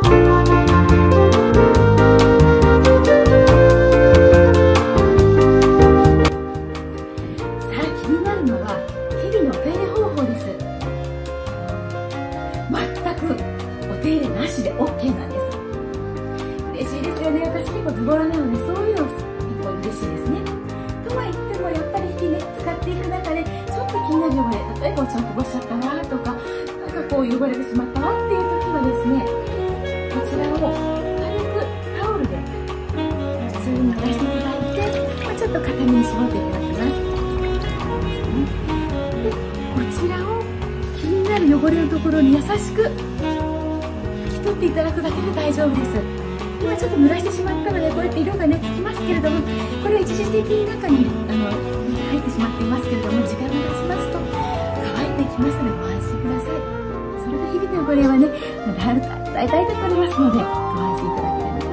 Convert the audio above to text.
気になるのは日々のお手入れ方法です。全くお手入れなしで OK なんです。嬉しいですよね。私結構ズボラなので、そういうの結構嬉しいですね。とは言ってもやっぱり日々ね、使っていく中でちょっと気になる汚れ、例えばお茶をこぼしちゃったわとか、なんかこう汚れてしまったわっていう時はですね、こちらを軽くタオルで普通に流していただいて、ちょっと固めに絞っていただきます。で、こちらを気になる汚れのところに優しく拭き取っていただくだけで大丈夫です。今ちょっと濡らしてしまったので、こうやって色がねつきますけれども、これは一時的に中に入ってしまっていますけれども、時間が経ちますと乾いてきますのでご安心ください。それで日々の汚れはね、大体で取れますのでご安心いただければ